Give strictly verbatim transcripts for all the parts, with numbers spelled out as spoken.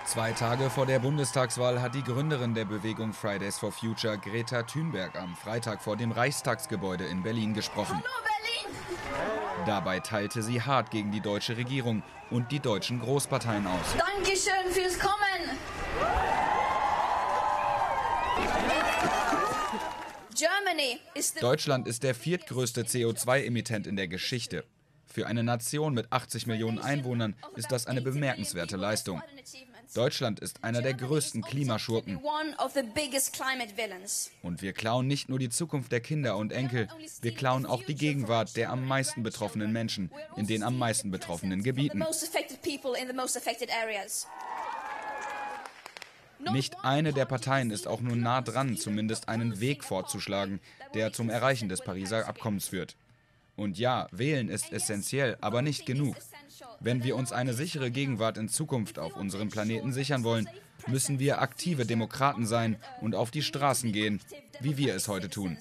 Zwei Tage vor der Bundestagswahl hat die Gründerin der Bewegung Fridays for Future, Greta Thunberg, am Freitag vor dem Reichstagsgebäude in Berlin gesprochen. Hallo Berlin! Dabei teilte sie hart gegen die deutsche Regierung und die deutschen Großparteien aus. Dankeschön fürs Kommen! Germany is the Deutschland ist der viertgrößte C O zwei Emittent in der Geschichte. Für eine Nation mit achtzig Millionen Einwohnern ist das eine bemerkenswerte Leistung. Deutschland ist einer der größten Klimaschurken. Und wir klauen nicht nur die Zukunft der Kinder und Enkel, wir klauen auch die Gegenwart der am meisten betroffenen Menschen in den am meisten betroffenen Gebieten. Nicht eine der Parteien ist auch nur nah dran, zumindest einen Weg vorzuschlagen, der zum Erreichen des Pariser Abkommens führt. Und ja, wählen ist essentiell, aber nicht genug. Wenn wir uns eine sichere Gegenwart in Zukunft auf unserem Planeten sichern wollen, müssen wir aktive Demokraten sein und auf die Straßen gehen, wie wir es heute tun.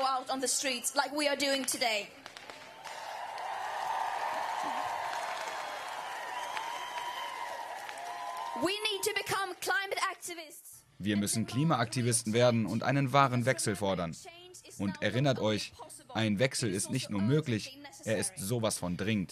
Wir müssen Klimaaktivisten werden und einen wahren Wechsel fordern. Und erinnert euch, ein Wechsel ist nicht nur möglich, er ist sowas von dringend.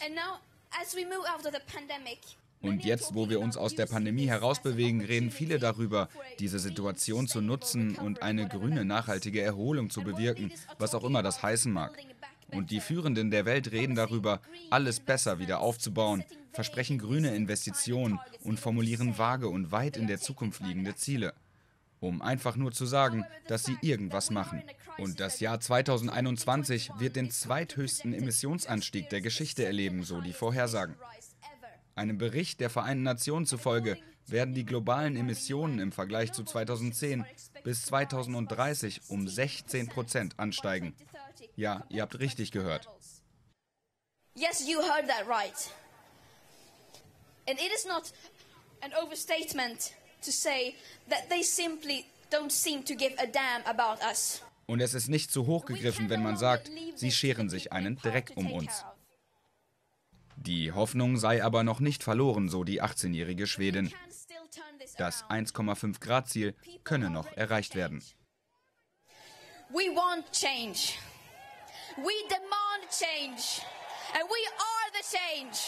Und jetzt, wo wir uns aus der Pandemie herausbewegen, reden viele darüber, diese Situation zu nutzen und eine grüne, nachhaltige Erholung zu bewirken, was auch immer das heißen mag. Und die Führenden der Welt reden darüber, alles besser wieder aufzubauen, versprechen grüne Investitionen und formulieren vage und weit in der Zukunft liegende Ziele, um einfach nur zu sagen, dass sie irgendwas machen. Und das Jahr zweitausendeinundzwanzig wird den zweithöchsten Emissionsanstieg der Geschichte erleben, so die Vorhersagen. Einem Bericht der Vereinten Nationen zufolge werden die globalen Emissionen im Vergleich zu zweitausendzehn bis zweitausenddreißig um sechzehn Prozent ansteigen. Ja, ihr habt richtig gehört. Yes, you heard that right. And it is not an overstatement to say that they simply don't seem to give a damn about us. Und es ist nicht zu hoch gegriffen, wenn man sagt, sie scheren sich einen Dreck um uns. Die Hoffnung sei aber noch nicht verloren, so die achtzehnjährige Schwedin. Das eins Komma fünf Grad Ziel könne noch erreicht werden. We want change. We demand change. And we are the change.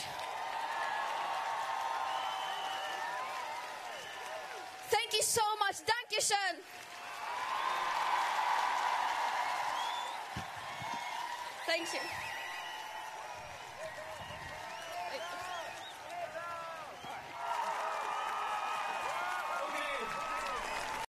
Thank you so much. Dankeschön. Thank you.